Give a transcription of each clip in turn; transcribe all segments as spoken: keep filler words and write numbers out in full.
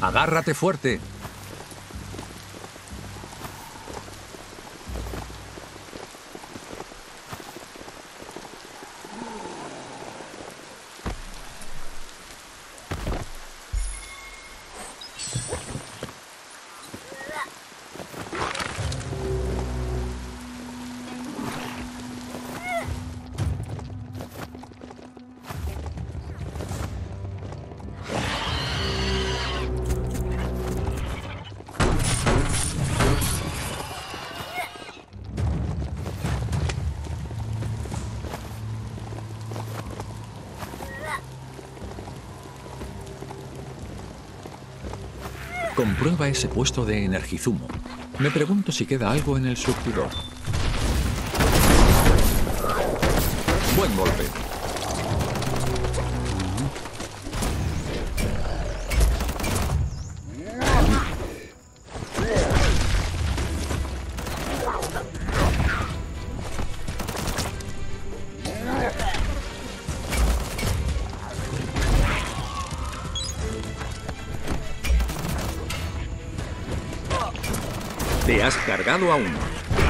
Agárrate fuerte. Comprueba ese puesto de Energizumo. Me pregunto si queda algo en el surtidor. Buen golpe. Te has cargado a uno.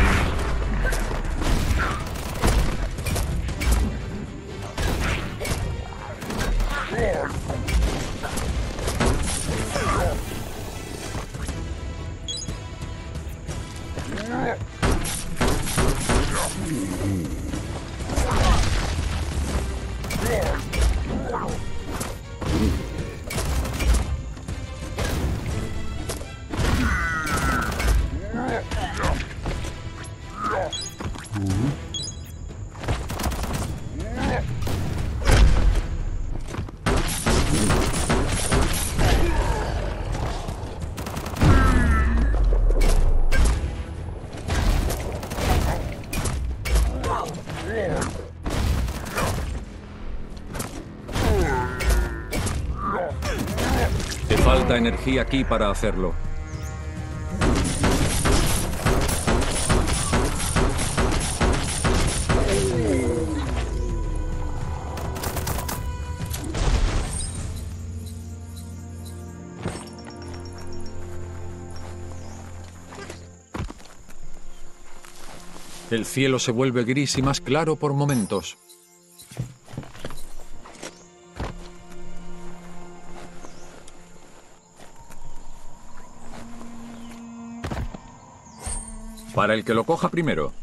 Te falta energía aquí para hacerlo. El cielo se vuelve gris y más claro por momentos. Para el que lo coja primero.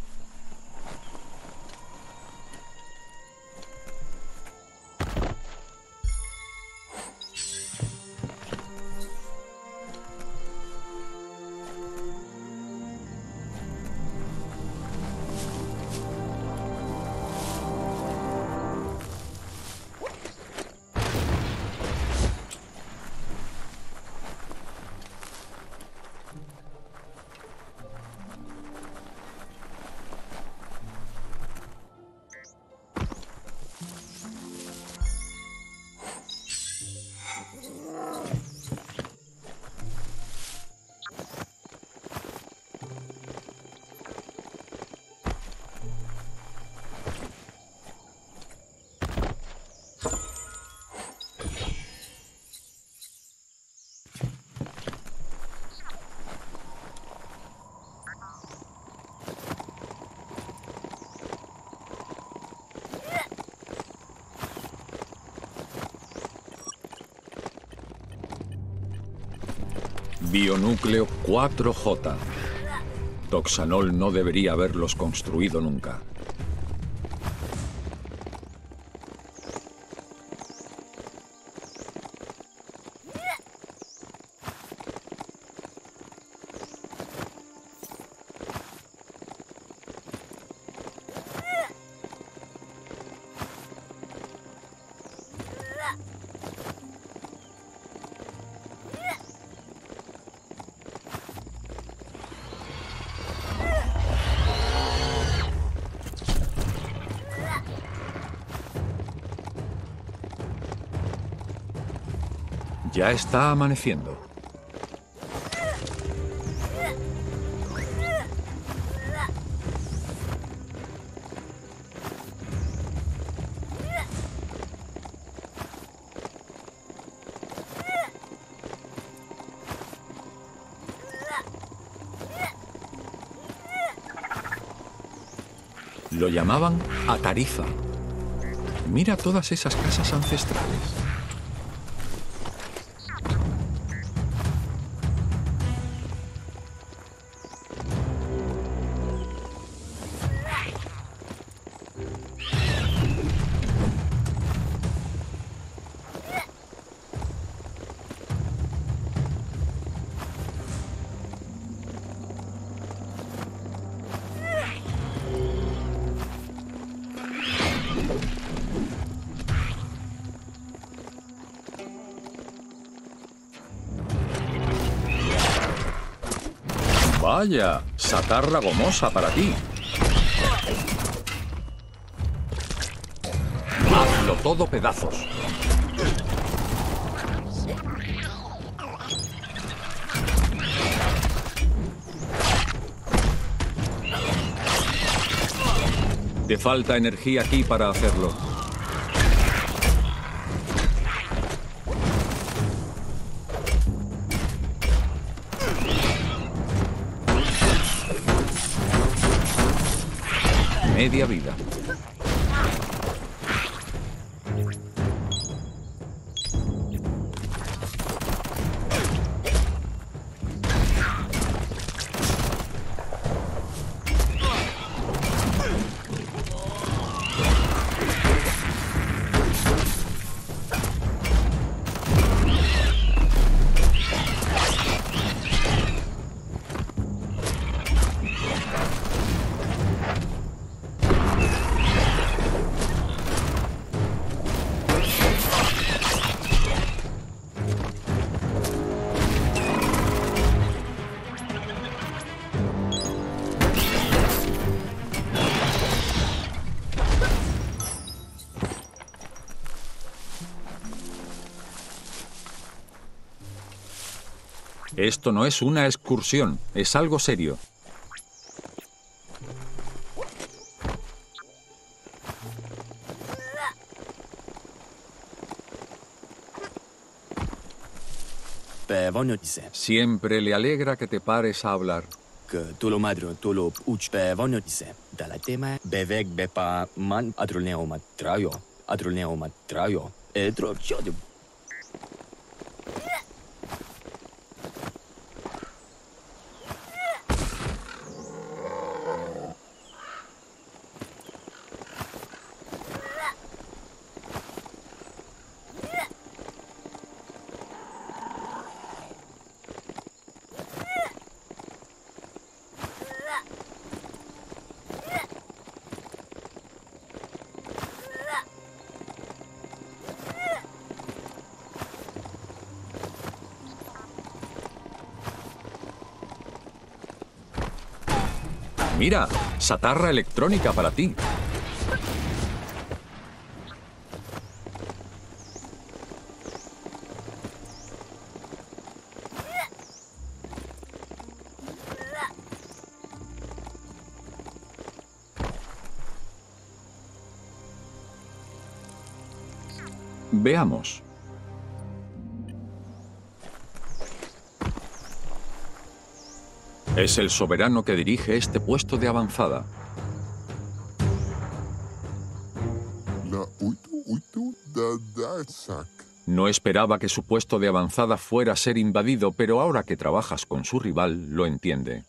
Bionúcleo cuatro J. Toxanol no debería haberlos construido nunca. Ya está amaneciendo. Lo llamaban Atarifa. Mira todas esas casas ancestrales. Vaya, satarra gomosa para ti. Hazlo todo pedazos. Te falta energía aquí para hacerlo. Media vida. Esto no es una excursión, es algo serio. Siempre le alegra que te pares a hablar. Mira, satarra electrónica para ti. Veamos. Es el soberano que dirige este puesto de avanzada. No esperaba que su puesto de avanzada fuera a ser invadido, pero ahora que trabajas con su rival, lo entiende.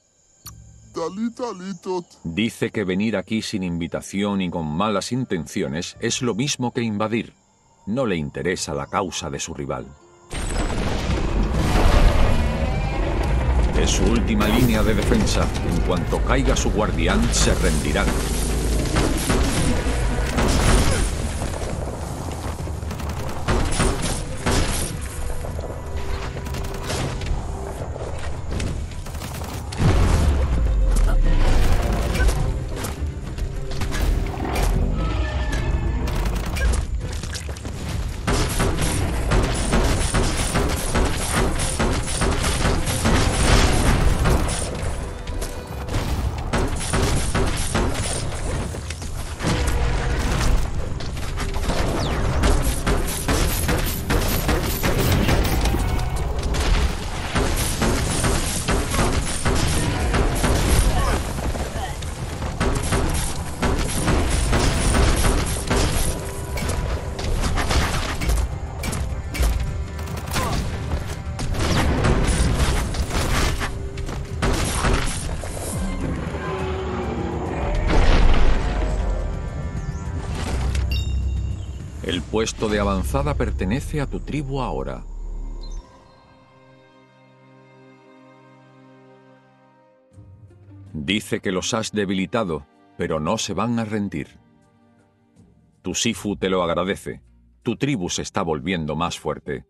Dice que venir aquí sin invitación y con malas intenciones es lo mismo que invadir. No le interesa la causa de su rival. Es su última línea de defensa. En cuanto caiga su guardián, se rendirán. puesto de avanzada pertenece a tu tribu ahora. Dice que los has debilitado, pero no se van a rendir. Tu Sifu te lo agradece. Tu tribu se está volviendo más fuerte.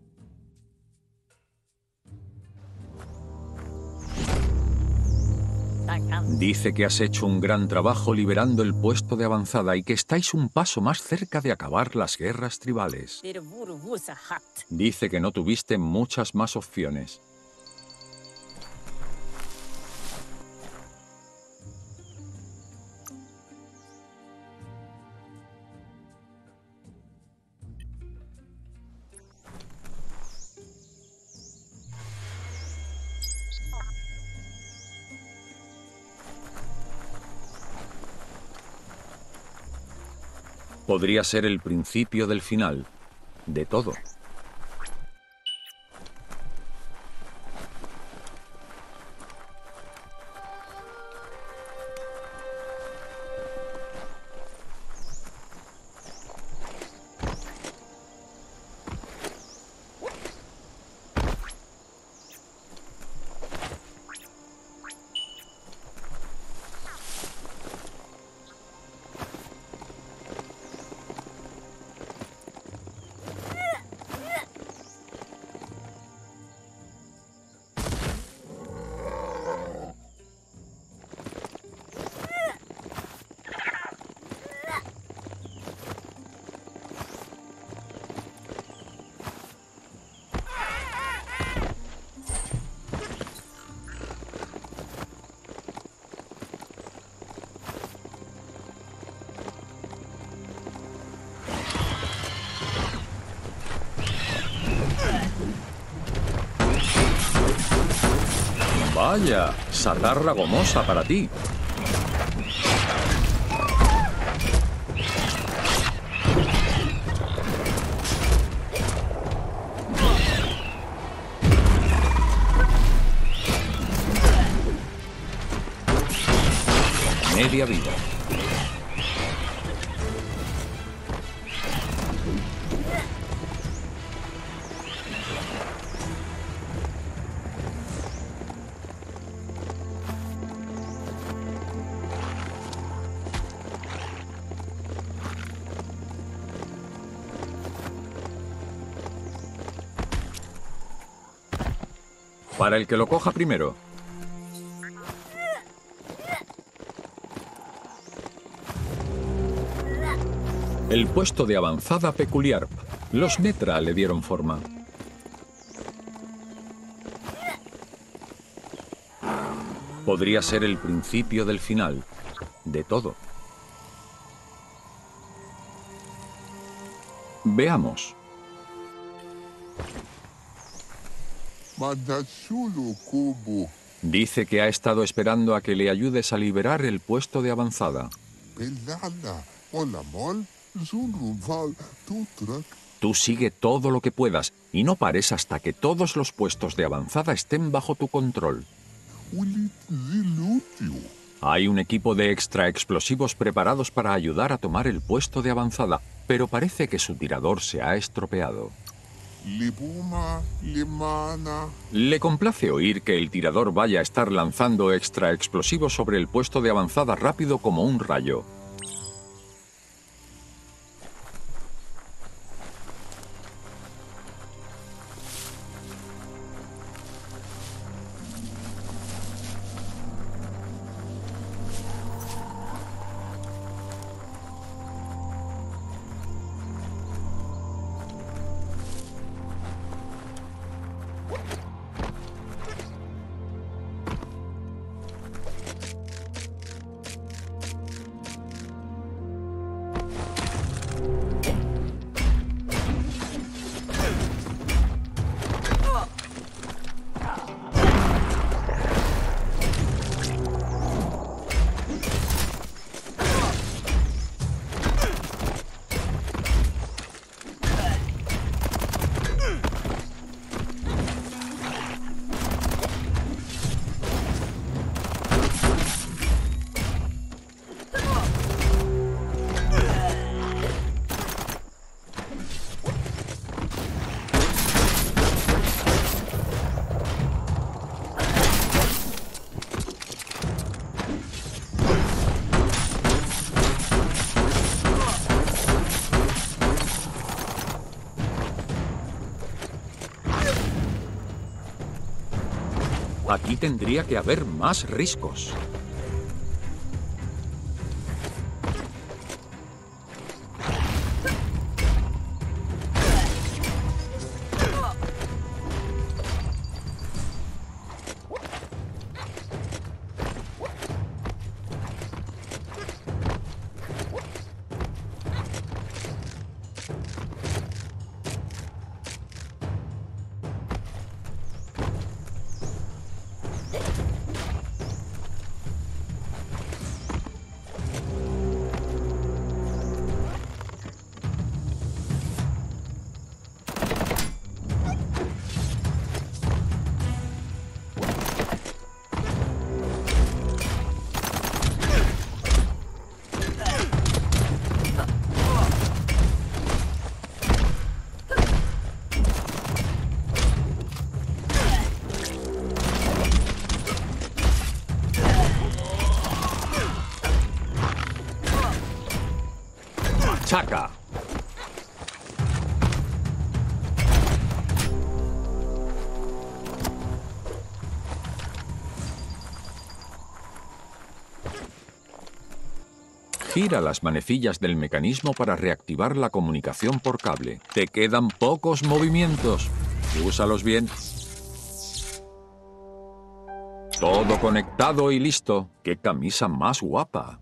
Dice que has hecho un gran trabajo liberando el puesto de avanzada y que estáis un paso más cerca de acabar las guerras tribales. Dice que no tuviste muchas más opciones. Podría ser el principio del final, de todo. Vaya, satarra gomosa para ti. Media vida. Para el que lo coja primero. El puesto de avanzada peculiar. Los Netra le dieron forma. Podría ser el principio del final, de todo. Veamos. Dice que ha estado esperando a que le ayudes a liberar el puesto de avanzada. Tú sigue todo lo que puedas y no pares hasta que todos los puestos de avanzada estén bajo tu control. Hay un equipo de extra explosivos preparados para ayudar a tomar el puesto de avanzada, pero parece que su tirador se ha estropeado. Le complace oír que el tirador vaya a estar lanzando extra explosivos sobre el puesto de avanzada rápido como un rayo. Aquí tendría que haber más riscos. ¡Chaca! Gira las manecillas del mecanismo para reactivar la comunicación por cable. Te quedan pocos movimientos. Úsalos bien. Todo conectado y listo. ¡Qué camisa más guapa!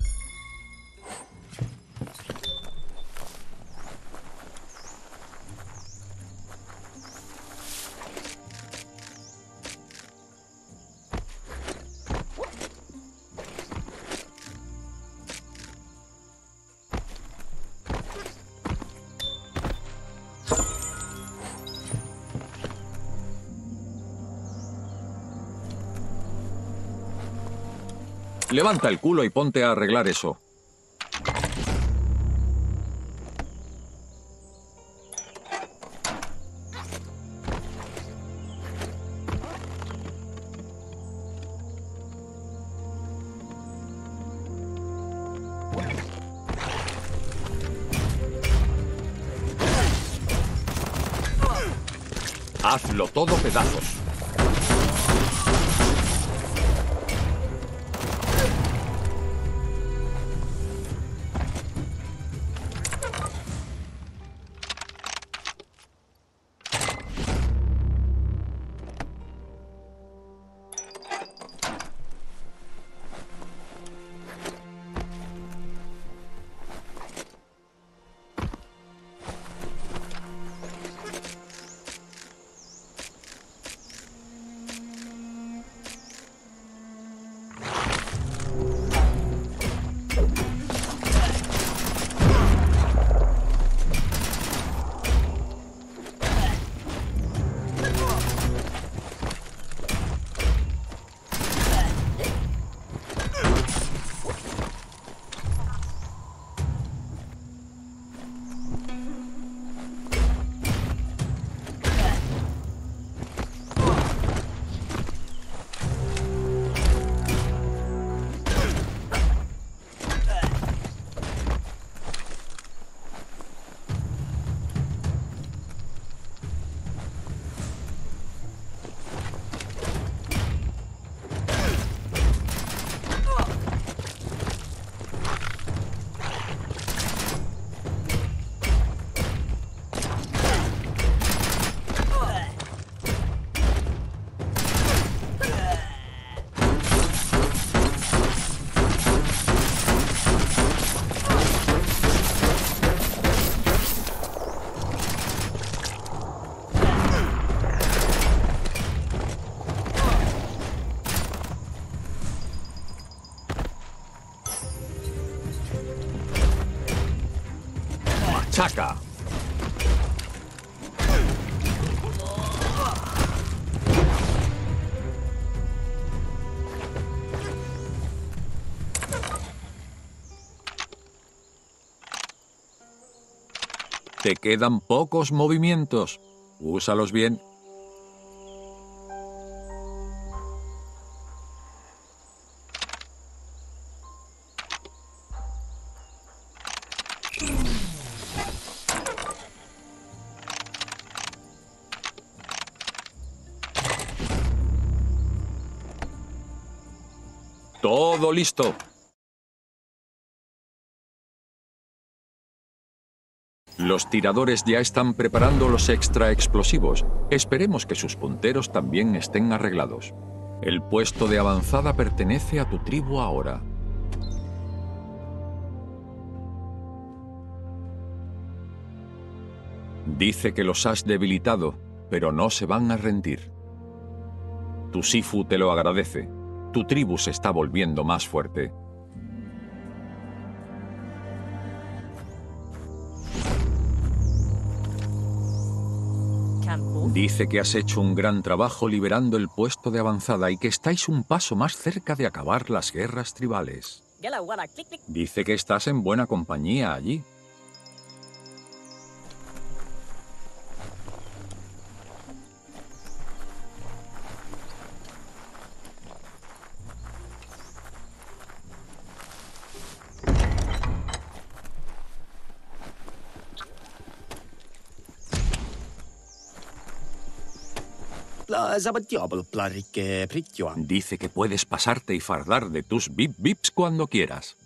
Levanta el culo y ponte a arreglar eso. Hazlo todo pedazos. ¡Chaca! Te quedan pocos movimientos. Úsalos bien. ¡Todo listo! Los tiradores ya están preparando los extra explosivos. Esperemos que sus punteros también estén arreglados. El puesto de avanzada pertenece a tu tribu ahora. Dice que los has debilitado, pero no se van a rendir. Tu Sifu te lo agradece. Tu tribu se está volviendo más fuerte. Dice que has hecho un gran trabajo liberando el puesto de avanzada y que estáis un paso más cerca de acabar las guerras tribales. Dice que estás en buena compañía allí. Dice que puedes pasarte y fardar de tus bip bips cuando quieras.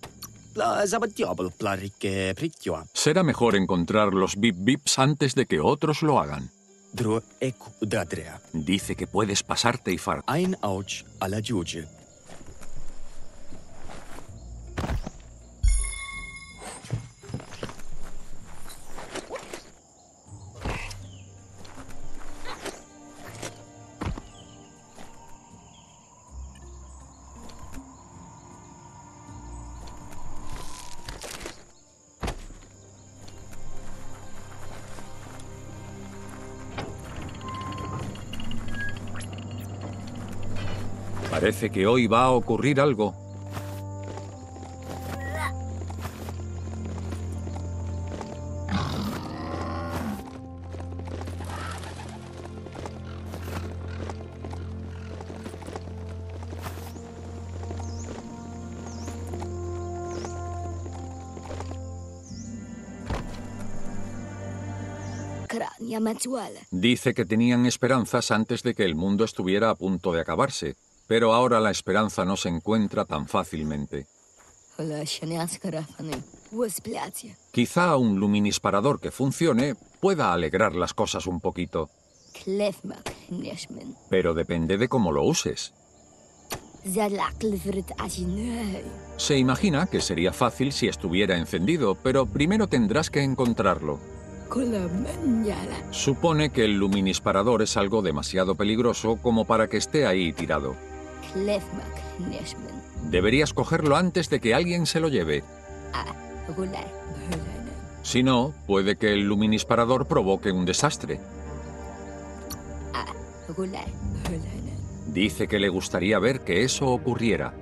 Será mejor encontrar los bip bips antes de que otros lo hagan. Dice que puedes pasarte y fardar. Parece que hoy va a ocurrir algo. Dice que tenían esperanzas antes de que el mundo estuviera a punto de acabarse. Pero ahora la esperanza no se encuentra tan fácilmente. Quizá un luminisparador que funcione pueda alegrar las cosas un poquito. Pero depende de cómo lo uses. Se imagina que sería fácil si estuviera encendido, pero primero tendrás que encontrarlo. Supone que el luminisparador es algo demasiado peligroso como para que esté ahí tirado. Deberías cogerlo antes de que alguien se lo lleve. Si no, puede que el luminisparador provoque un desastre. Dice que le gustaría ver que eso ocurriera.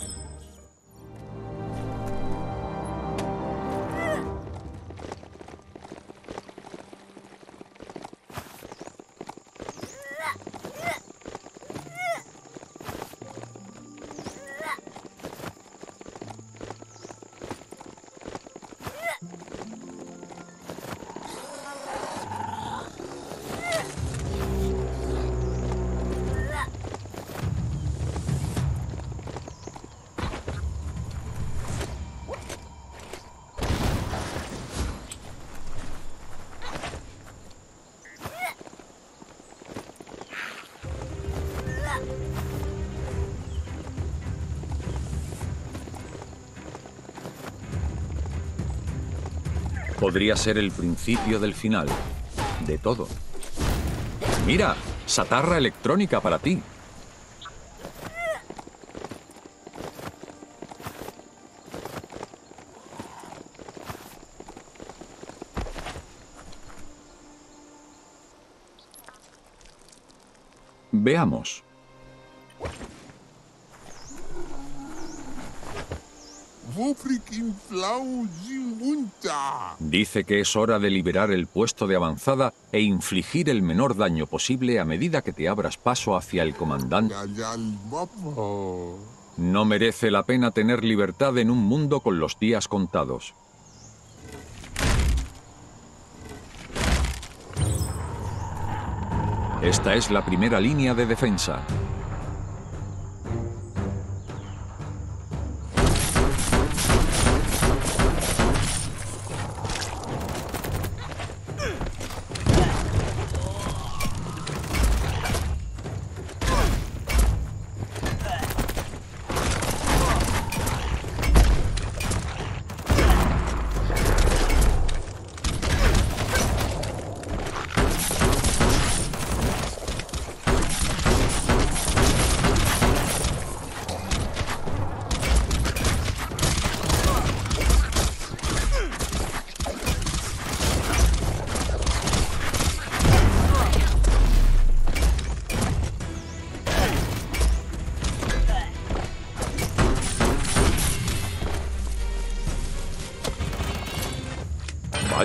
Podría ser el principio del final. De todo. ¡Mira! ¡Satarra electrónica para ti! Veamos. Dice que es hora de liberar el puesto de avanzada e infligir el menor daño posible a medida que te abras paso hacia el comandante. No merece la pena tener libertad en un mundo con los días contados. Esta es la primera línea de defensa.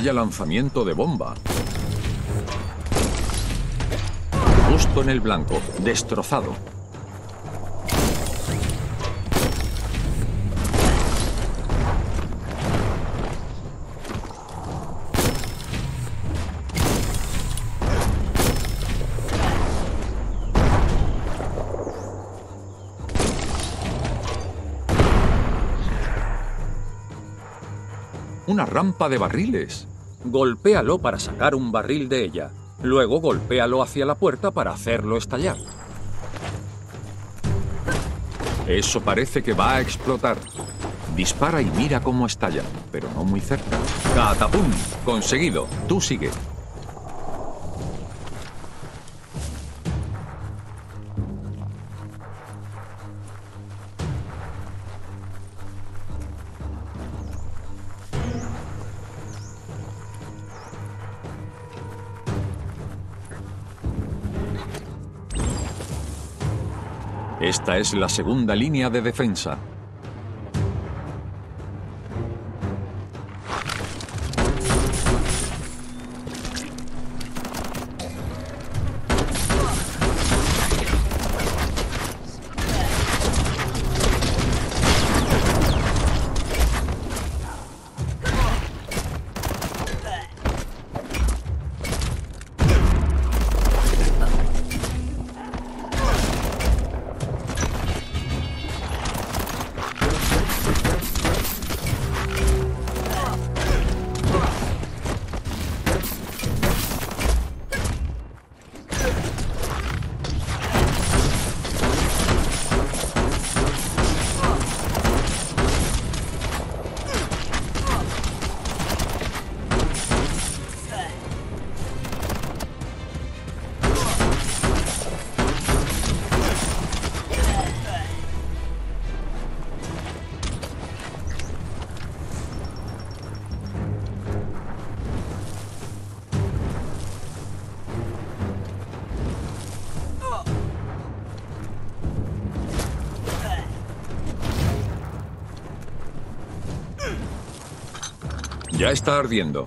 Vaya lanzamiento de bomba. Justo en el blanco, destrozado. Una rampa de barriles. Golpéalo para sacar un barril de ella. Luego golpéalo hacia la puerta para hacerlo estallar. Eso parece que va a explotar. Dispara y mira cómo estallan, pero no muy cerca. ¡Catapum! Conseguido. Tú sigue. Esta es la segunda línea de defensa. Ya está ardiendo.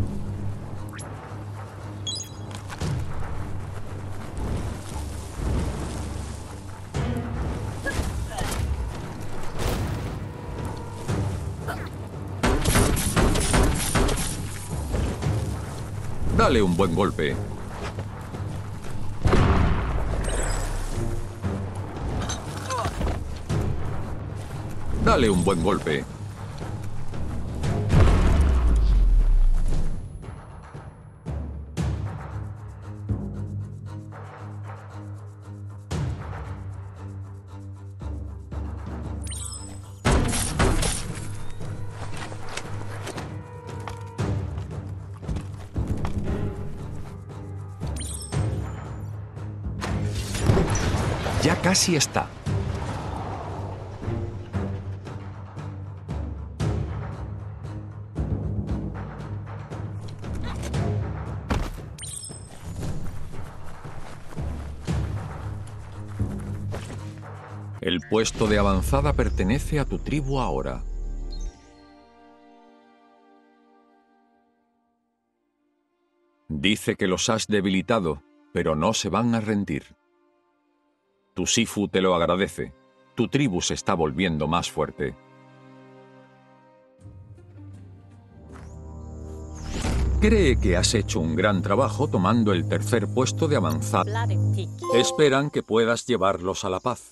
Dale un buen golpe. Dale un buen golpe. Ya casi está. El puesto de avanzada pertenece a tu tribu ahora. Dice que los has debilitado, pero no se van a rendir. Tu Sifu te lo agradece. Tu tribu se está volviendo más fuerte. Cree que has hecho un gran trabajo tomando el tercer puesto de avanzada. Esperan que puedas llevarlos a la paz.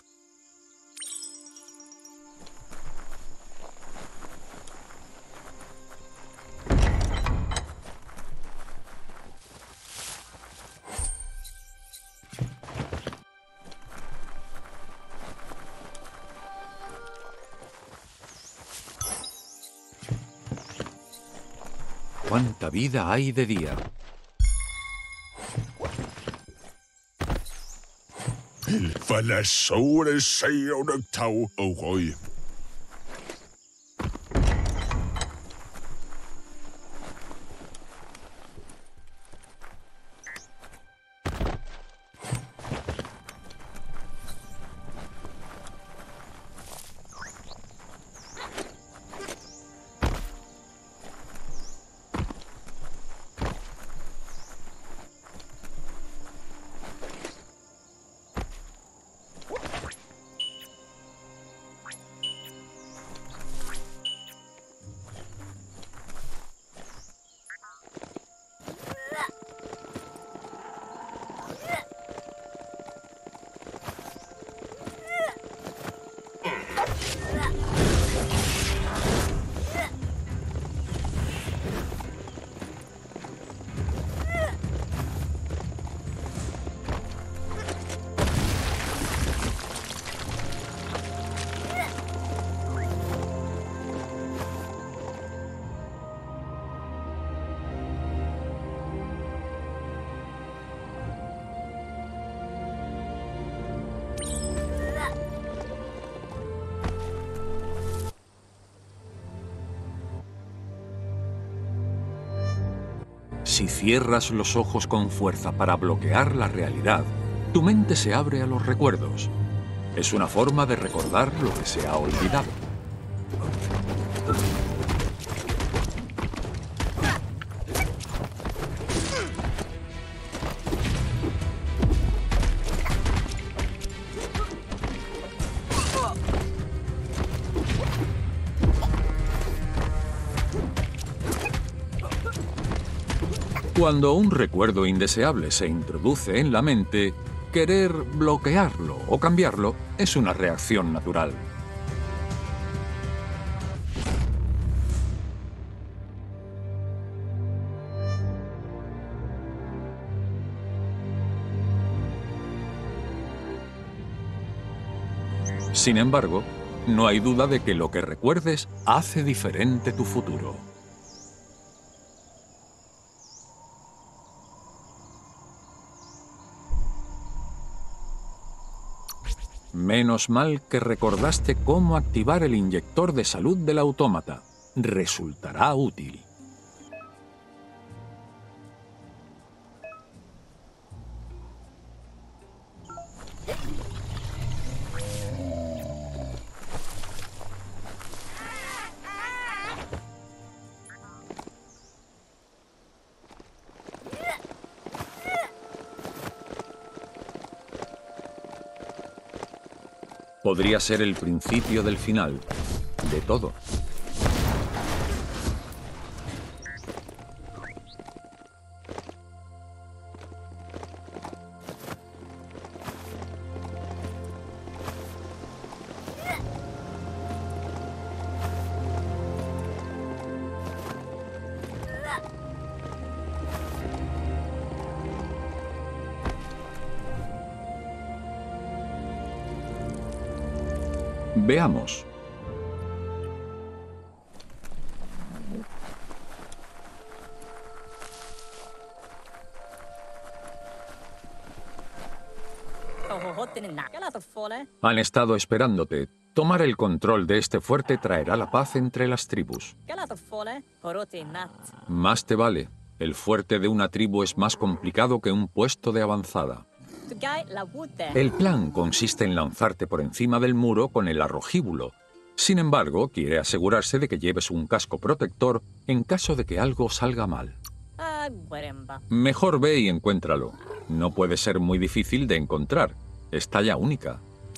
¿Cuánta vida hay de día? For lad solen se under tag og røg. Si cierras los ojos con fuerza para bloquear la realidad, tu mente se abre a los recuerdos. Es una forma de recordar lo que se ha olvidado. Cuando un recuerdo indeseable se introduce en la mente, querer bloquearlo o cambiarlo es una reacción natural. Sin embargo, no hay duda de que lo que recuerdes hace diferente tu futuro. Menos mal que recordaste cómo activar el inyector de salud del autómata. Resultará útil. Podría ser el principio del final, de todo. Veamos. Han estado esperándote. Tomar el control de este fuerte traerá la paz entre las tribus. Más te vale. El fuerte de una tribu es más complicado que un puesto de avanzada. El plan consiste en lanzarte por encima del muro con el arrojíbulo. Sin embargo, quiere asegurarse de que lleves un casco protector en caso de que algo salga mal. Mejor ve y encuéntralo. No puede ser muy difícil de encontrar. Es talla única.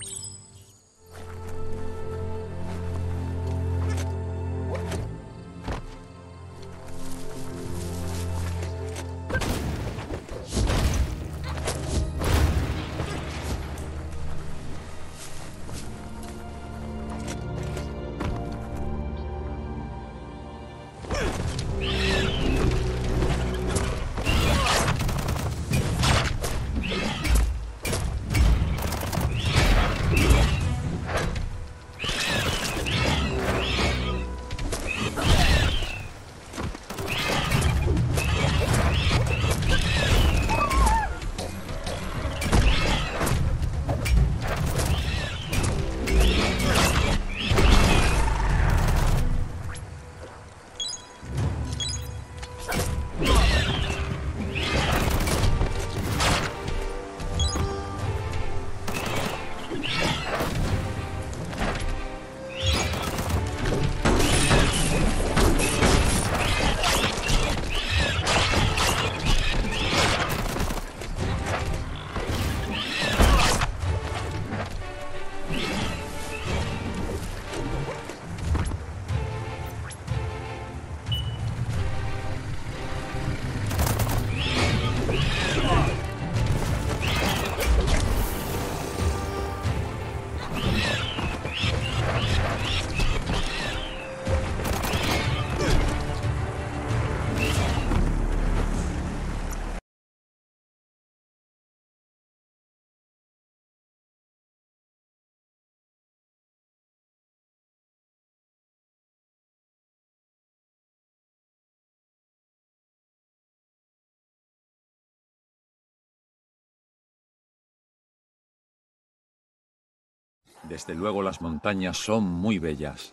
Desde luego las montañas son muy bellas.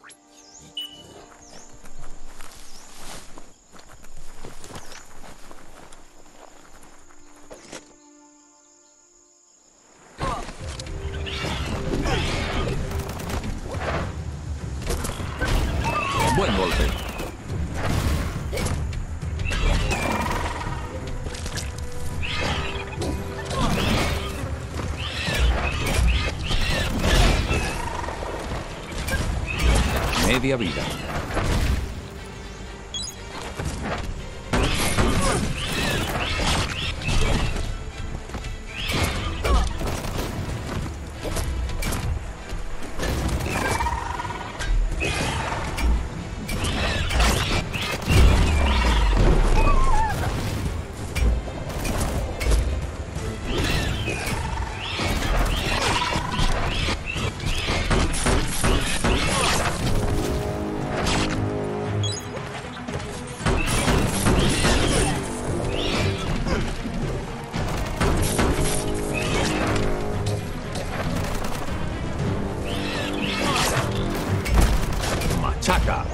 Buen golpe. Media vida. Machaca.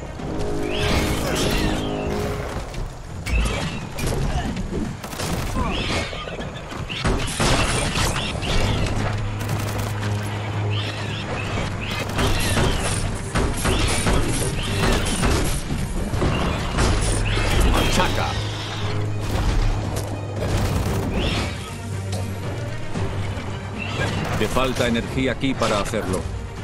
Machaca. Te falta energía aquí para hacerlo.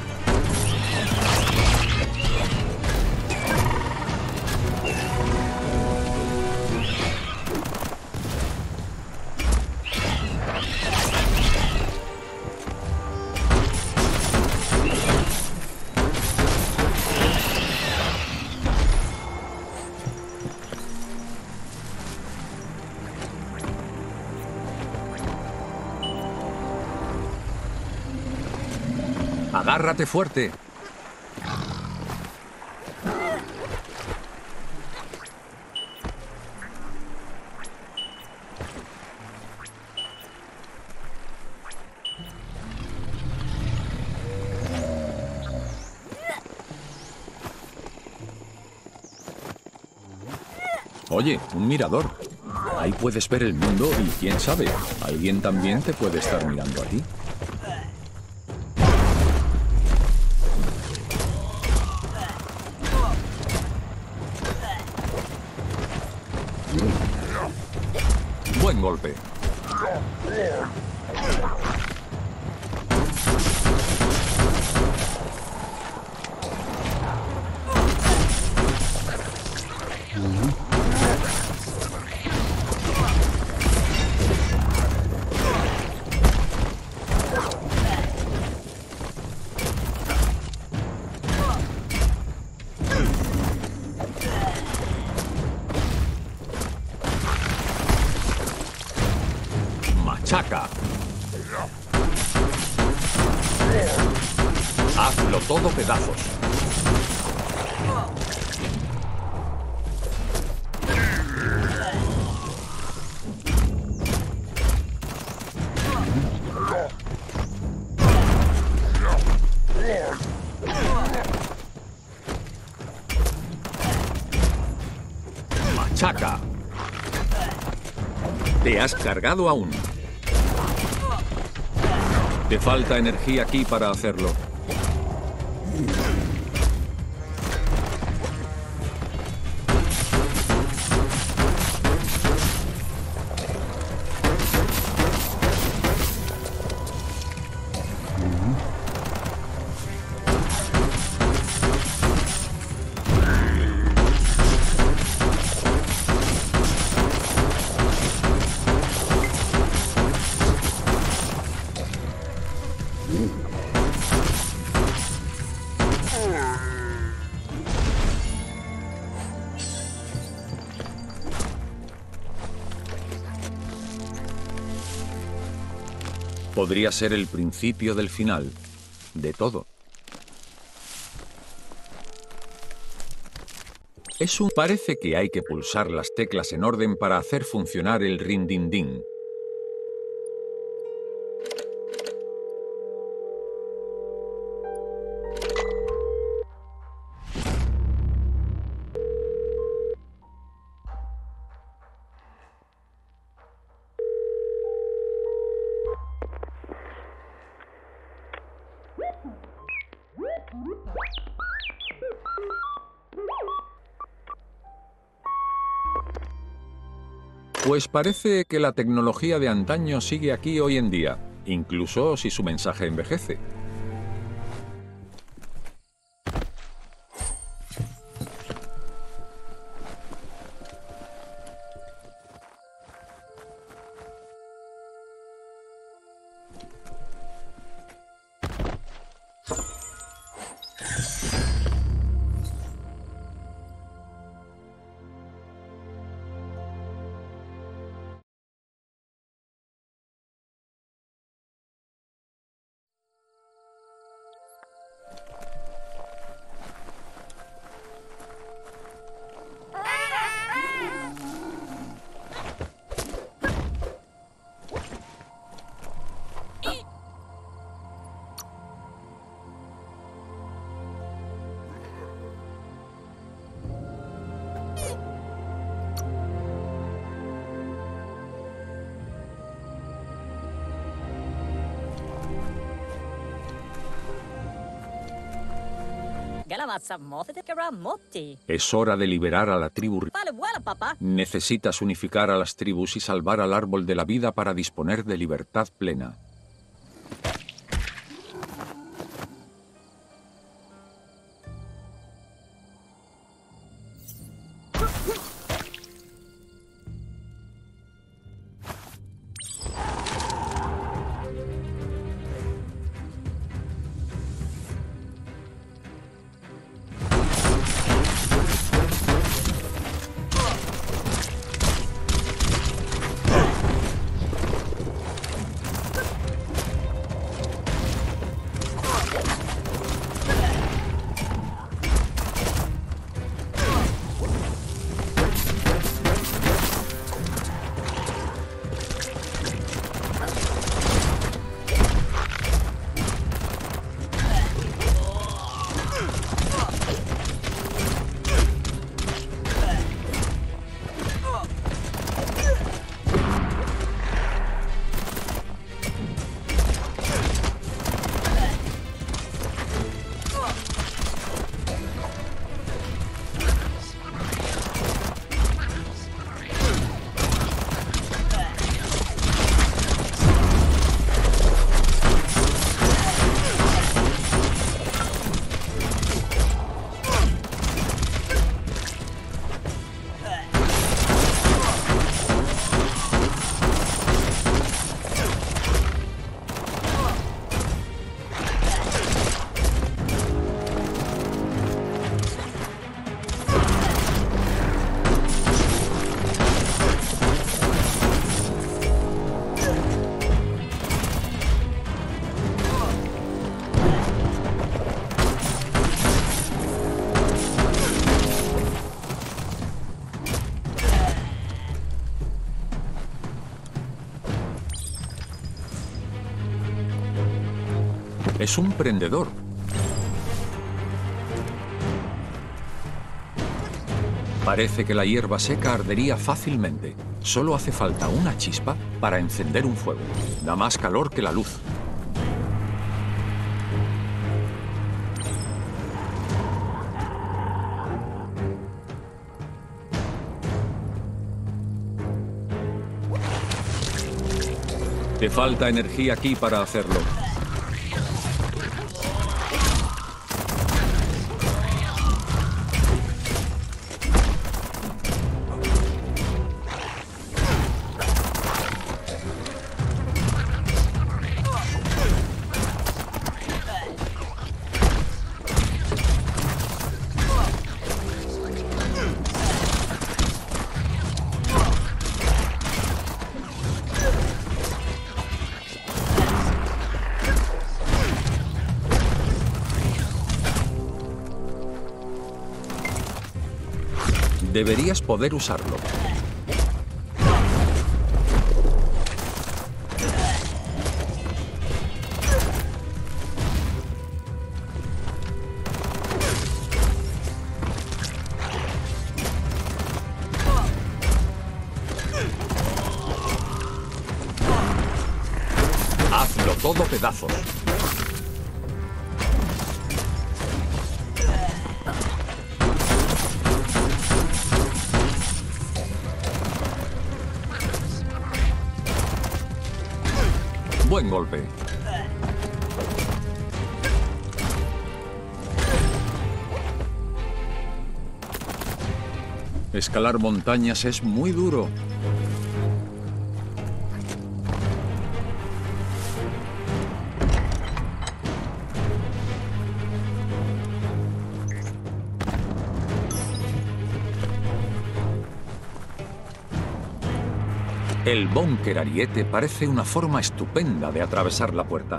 Agárrate fuerte. Oye, un mirador. Ahí puedes ver el mundo y quién sabe, alguien también te puede estar mirando a ti. Buen golpe. Machaca. Hazlo todo pedazos. Machaca. Te has cargado aún. Te falta energía aquí para hacerlo. Podría ser el principio del final, de todo. Es un... Parece que hay que pulsar las teclas en orden para hacer funcionar el rin-din-din. Woo! Pues parece que la tecnología de antaño sigue aquí hoy en día, incluso si su mensaje envejece. Es hora de liberar a la tribu. Necesitas unificar a las tribus y salvar al árbol de la vida para disponer de libertad plena. Es un prendedor. Parece que la hierba seca ardería fácilmente. Solo hace falta una chispa para encender un fuego. Da más calor que la luz. Te falta energía aquí para hacerlo. Deberías poder usarlo. Hazlo todo pedazos. Buen golpe. Escalar montañas es muy duro. El búnker ariete parece una forma estupenda de atravesar la puerta.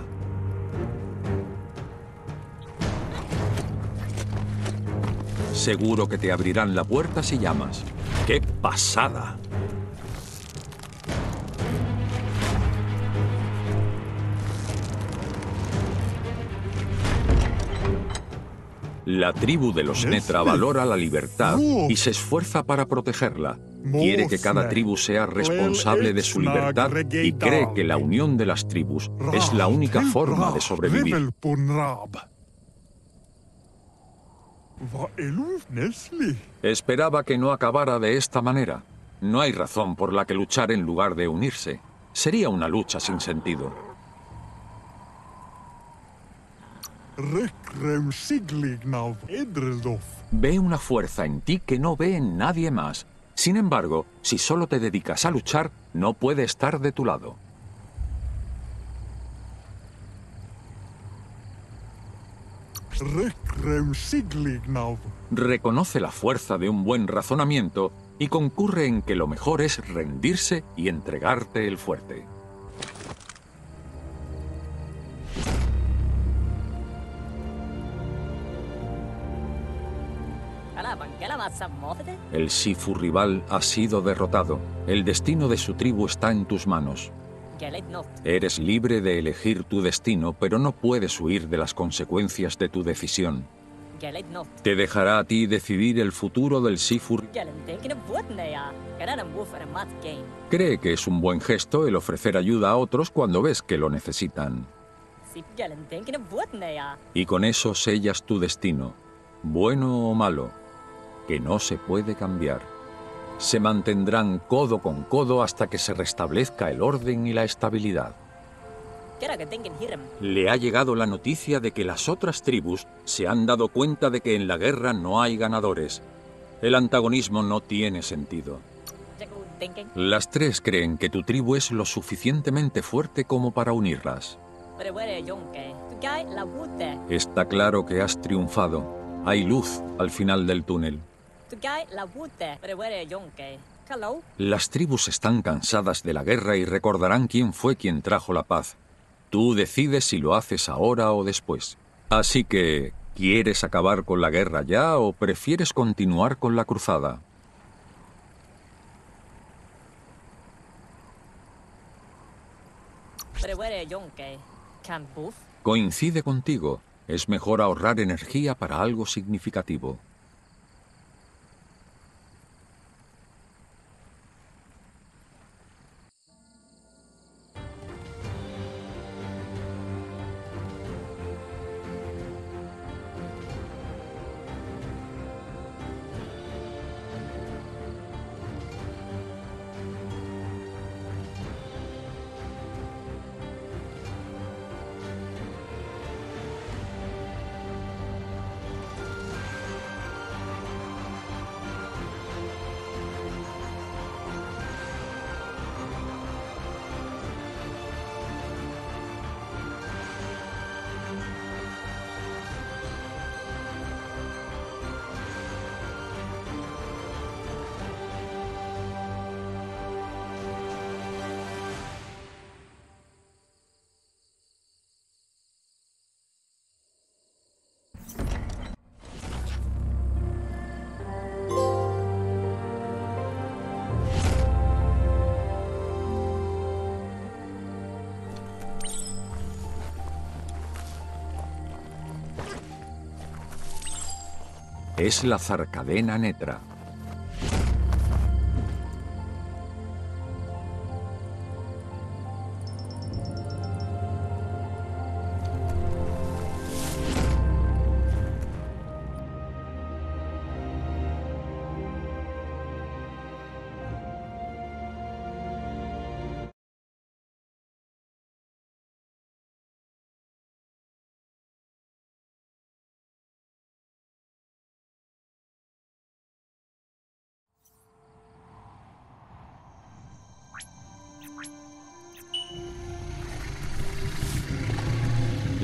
Seguro que te abrirán la puerta si llamas. ¡Qué pasada! La tribu de los Netra valora la libertad y se esfuerza para protegerla. Quiere que cada tribu sea responsable de su libertad y cree que la unión de las tribus es la única forma de sobrevivir. Esperaba que no acabara de esta manera. No hay razón por la que luchar en lugar de unirse. Sería una lucha sin sentido. Ve una fuerza en ti que no ve en nadie más. Sin embargo, si solo te dedicas a luchar, no puede estar de tu lado. Reconoce la fuerza de un buen razonamiento y concurre en que lo mejor es rendirse y entregarte el fuerte. El Sifu rival ha sido derrotado. El destino de su tribu está en tus manos. Eres libre de elegir tu destino, pero no puedes huir de las consecuencias de tu decisión. Te dejará a ti decidir el futuro del Sifu. Cree que es un buen gesto el ofrecer ayuda a otros cuando ves que lo necesitan. Y con eso sellas tu destino, bueno o malo, que no se puede cambiar. Se mantendrán codo con codo hasta que se restablezca el orden y la estabilidad. Le ha llegado la noticia de que las otras tribus se han dado cuenta de que en la guerra no hay ganadores. El antagonismo no tiene sentido. Las tres creen que tu tribu es lo suficientemente fuerte como para unirlas. Está claro que has triunfado. Hay luz al final del túnel. Las tribus están cansadas de la guerra y recordarán quién fue quien trajo la paz. Tú decides si lo haces ahora o después. Así que, ¿quieres acabar con la guerra ya o prefieres continuar con la cruzada? Coincide contigo. Es mejor ahorrar energía para algo significativo. Es la Zarcadena Netra.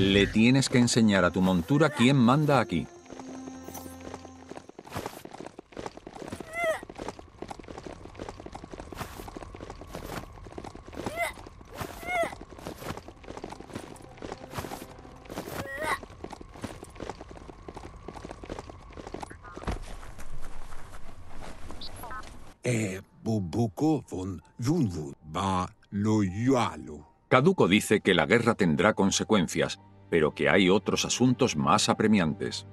Le tienes que enseñar a tu montura quién manda aquí. Caduco dice que la guerra tendrá consecuencias, pero que hay otros asuntos más apremiantes.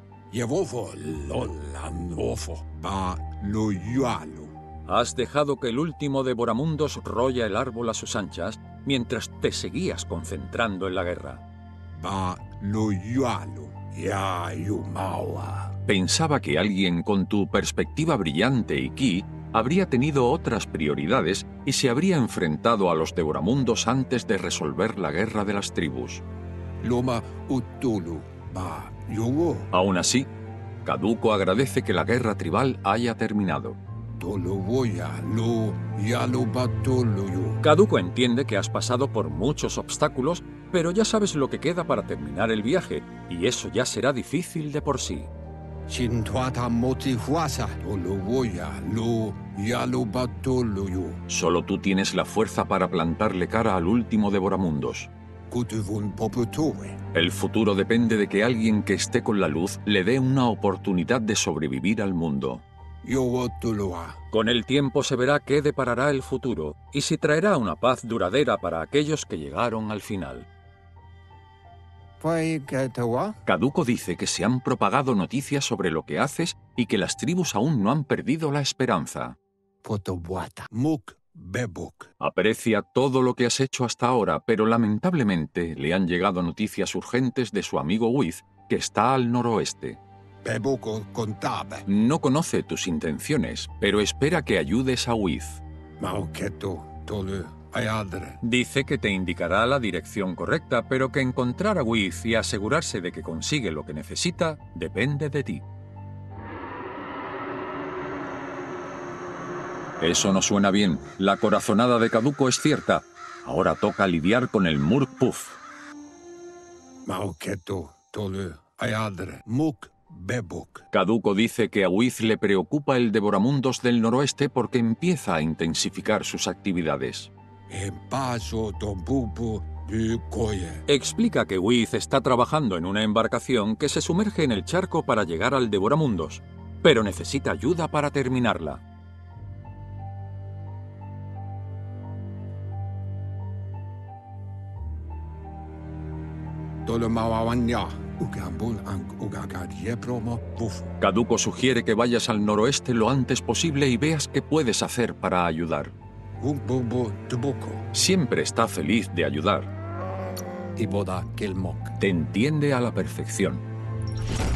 Has dejado que el último devoramundos roya el árbol a sus anchas mientras te seguías concentrando en la guerra. Pensaba que alguien con tu perspectiva brillante y ki habría tenido otras prioridades y se habría enfrentado a los devoramundos antes de resolver la guerra de las tribus. Aún así, Caduco agradece que la guerra tribal haya terminado. Caduco entiende que has pasado por muchos obstáculos, pero ya sabes lo que queda para terminar el viaje, y eso ya será difícil de por sí. Solo tú tienes la fuerza para plantarle cara al último devoramundos. El futuro depende de que alguien que esté con la luz le dé una oportunidad de sobrevivir al mundo. Con el tiempo se verá qué deparará el futuro y si traerá una paz duradera para aquellos que llegaron al final. Caduco dice que se han propagado noticias sobre lo que haces y que las tribus aún no han perdido la esperanza. Aprecia todo lo que has hecho hasta ahora, pero lamentablemente le han llegado noticias urgentes de su amigo Wiz, que está al noroeste. No conoce tus intenciones, pero espera que ayudes a Wiz. Dice que te indicará la dirección correcta, pero que encontrar a Wiz y asegurarse de que consigue lo que necesita depende de ti. Eso no suena bien. La corazonada de Caduco es cierta. Ahora toca lidiar con el Murkpuf. Caduco dice que a Wiz le preocupa el devoramundos del noroeste porque empieza a intensificar sus actividades. Explica que Wiz está trabajando en una embarcación que se sumerge en el charco para llegar al devoramundos, pero necesita ayuda para terminarla. Caduco sugiere que vayas al noroeste lo antes posible y veas qué puedes hacer para ayudar. Siempre está feliz de ayudar. Te entiende a la perfección.